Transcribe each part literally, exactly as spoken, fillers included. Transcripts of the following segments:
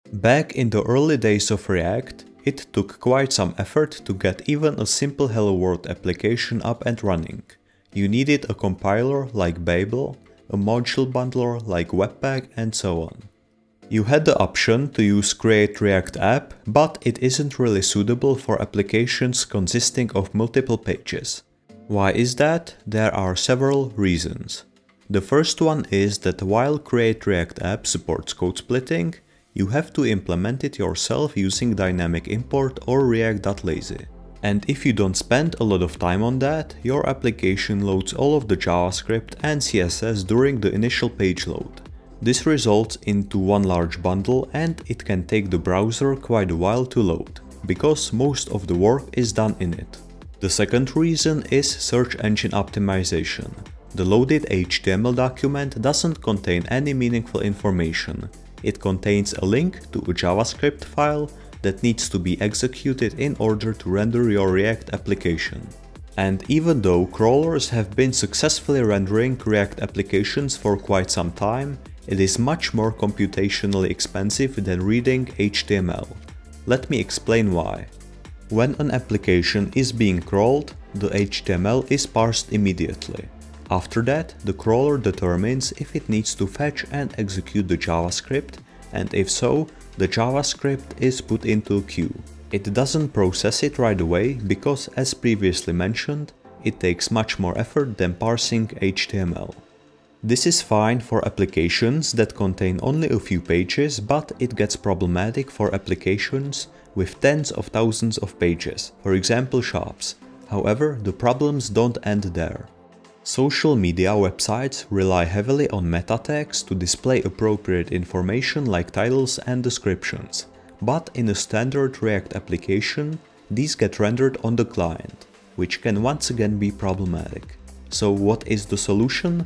Back in the early days of React, it took quite some effort to get even a simple Hello World application up and running. You needed a compiler like Babel, a module bundler like Webpack, and so on. You had the option to use Create React App, but it isn't really suitable for applications consisting of multiple pages. Why is that? There are several reasons. The first one is that while Create React App supports code splitting, you have to implement it yourself using dynamic import or react.lazy. And if you don't spend a lot of time on that, your application loads all of the JavaScript and C S S during the initial page load. This results into one large bundle and it can take the browser quite a while to load, because most of the work is done in it. The second reason is search engine optimization. The loaded H T M L document doesn't contain any meaningful information. It contains a link to a JavaScript file that needs to be executed in order to render your React application. And even though crawlers have been successfully rendering React applications for quite some time, it is much more computationally expensive than reading H T M L. Let me explain why. When an application is being crawled, the H T M L is parsed immediately. After that, the crawler determines if it needs to fetch and execute the JavaScript, and if so, the JavaScript is put into a queue. It doesn't process it right away because, as previously mentioned, it takes much more effort than parsing H T M L. This is fine for applications that contain only a few pages, but it gets problematic for applications with tens of thousands of pages, for example shops. However, the problems don't end there. Social media websites rely heavily on meta tags to display appropriate information like titles and descriptions. But in a standard React application, these get rendered on the client, which can once again be problematic. So what is the solution?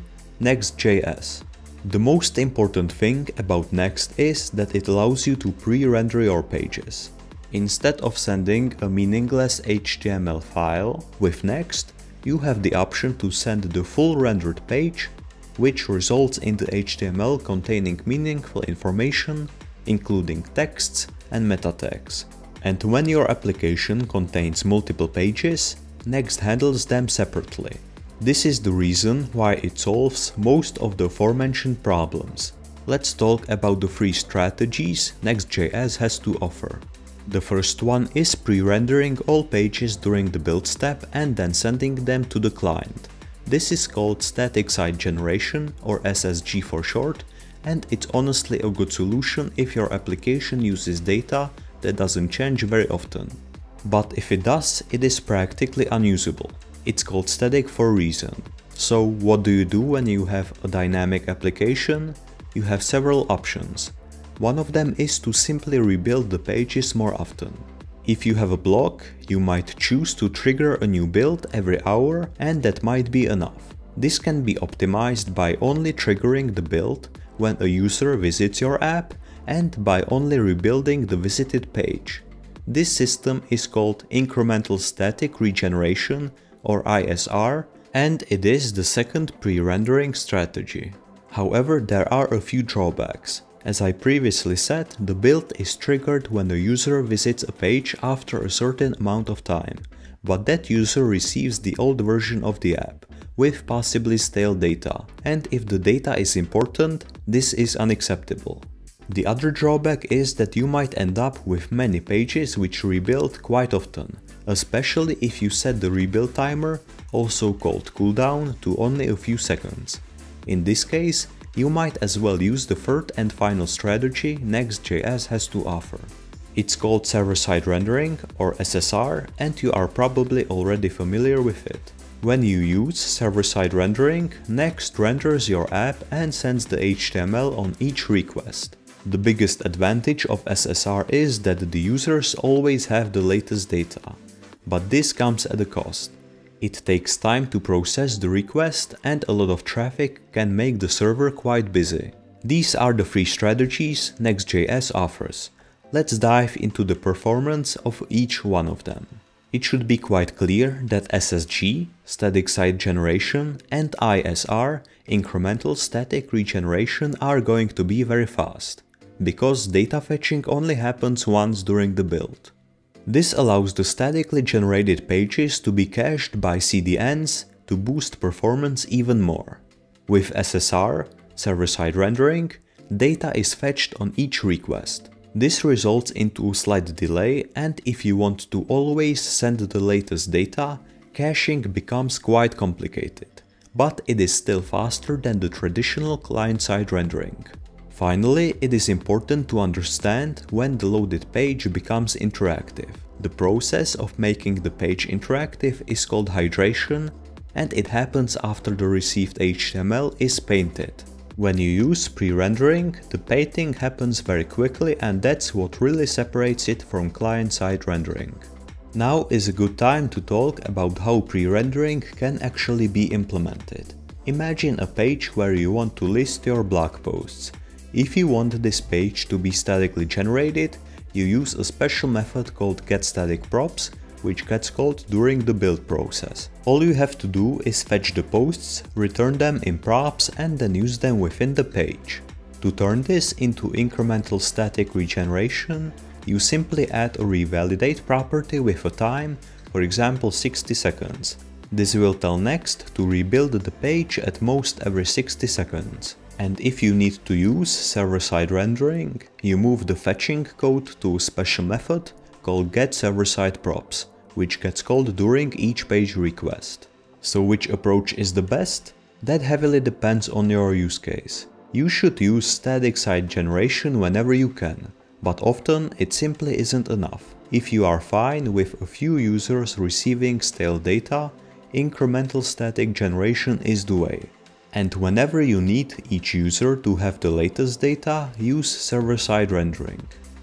Next.js. The most important thing about Next is that it allows you to pre-render your pages. Instead of sending a meaningless H T M L file, with Next, you have the option to send the full rendered page, which results in the H T M L containing meaningful information, including texts and meta tags. And when your application contains multiple pages, Next handles them separately. This is the reason why it solves most of the aforementioned problems. Let's talk about the three strategies Next.js has to offer. The first one is pre-rendering all pages during the build step and then sending them to the client. This is called static site generation, or S S G for short, and it's honestly a good solution if your application uses data that doesn't change very often. But if it does, it is practically unusable. It's called static for a reason. So what do you do when you have a dynamic application? You have several options. One of them is to simply rebuild the pages more often. If you have a blog, you might choose to trigger a new build every hour, and that might be enough. This can be optimized by only triggering the build when a user visits your app and by only rebuilding the visited page. This system is called incremental static regeneration, or I S R, and it is the second pre-rendering strategy. However, there are a few drawbacks. As I previously said, the build is triggered when the user visits a page after a certain amount of time, but that user receives the old version of the app, with possibly stale data, and if the data is important, this is unacceptable. The other drawback is that you might end up with many pages which rebuild quite often, especially if you set the rebuild timer, also called cooldown, to only a few seconds. In this case, you might as well use the third and final strategy Next.js has to offer. It's called server-side rendering, or S S R, and you are probably already familiar with it. When you use server-side rendering, Next renders your app and sends the H T M L on each request. The biggest advantage of S S R is that the users always have the latest data, but this comes at a cost. It takes time to process the request and a lot of traffic can make the server quite busy. These are the three strategies Next.js offers. Let's dive into the performance of each one of them. It should be quite clear that S S G, static site generation, and I S R, incremental static regeneration, are going to be very fast. because data fetching only happens once during the build. This allows the statically generated pages to be cached by C D Ns to boost performance even more. With S S R, server-side rendering, data is fetched on each request. This results into a slight delay, and if you want to always send the latest data, caching becomes quite complicated, but it is still faster than the traditional client-side rendering. Finally, it is important to understand when the loaded page becomes interactive. The process of making the page interactive is called hydration, and it happens after the received H T M L is painted. When you use pre-rendering, the painting happens very quickly, and that's what really separates it from client-side rendering. Now is a good time to talk about how pre-rendering can actually be implemented. Imagine a page where you want to list your blog posts. If you want this page to be statically generated, you use a special method called getStaticProps, which gets called during the build process. All you have to do is fetch the posts, return them in props, and then use them within the page. To turn this into incremental static regeneration, you simply add a revalidate property with a time, for example sixty seconds. This will tell Next to rebuild the page at most every sixty seconds. And if you need to use server-side rendering, you move the fetching code to a special method called getServerSideProps, which gets called during each page request. So which approach is the best? That heavily depends on your use case. You should use static site generation whenever you can, but often it simply isn't enough. If you are fine with a few users receiving stale data, incremental static generation is the way. And whenever you need each user to have the latest data, use server-side rendering.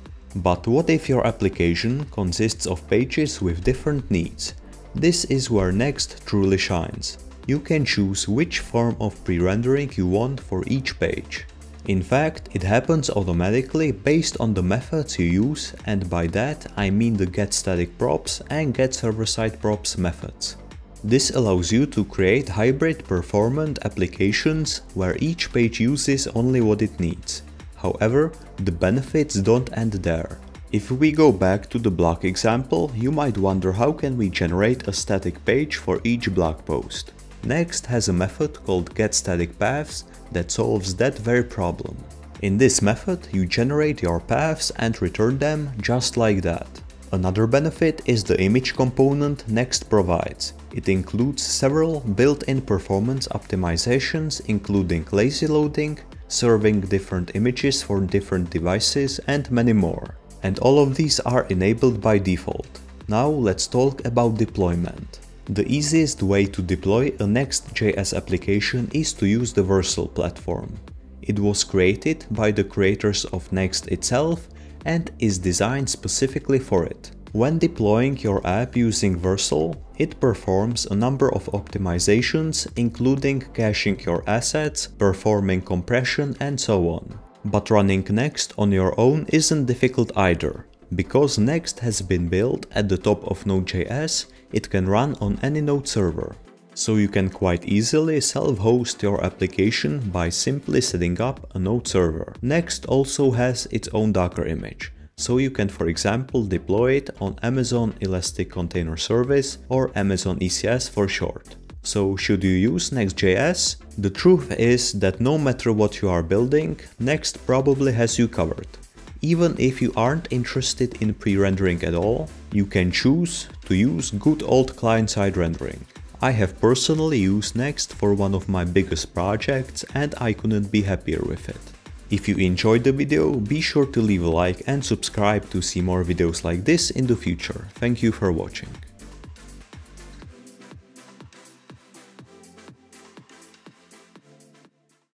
But what if your application consists of pages with different needs? This is where Next truly shines. You can choose which form of pre-rendering you want for each page. In fact, it happens automatically based on the methods you use, and by that I mean the getStaticProps and getServerSideProps methods. This allows you to create hybrid performant applications where each page uses only what it needs. However, the benefits don't end there. If we go back to the blog example, you might wonder how can we generate a static page for each blog post. Next has a method called getStaticPaths that solves that very problem. In this method, you generate your paths and return them just like that. Another benefit is the image component Next provides. It includes several built-in performance optimizations, including lazy loading, serving different images for different devices, and many more. And all of these are enabled by default. Now let's talk about deployment. The easiest way to deploy a Next.js application is to use the Vercel platform. It was created by the creators of Next itself and is designed specifically for it. When deploying your app using Vercel, it performs a number of optimizations, including caching your assets, performing compression, and so on. But running Next on your own isn't difficult either. Because Next has been built at the top of Node.js, it can run on any Node server. So you can quite easily self-host your application by simply setting up a Node server. Next also has its own Docker image. So you can, for example, deploy it on Amazon Elastic Container Service or Amazon E C S for short. So should you use Next.js? The truth is that no matter what you are building, Next probably has you covered. Even if you aren't interested in pre-rendering at all, you can choose to use good old client-side rendering. I have personally used Next for one of my biggest projects and I couldn't be happier with it. If you enjoyed the video, be sure to leave a like and subscribe to see more videos like this in the future. Thank you for watching.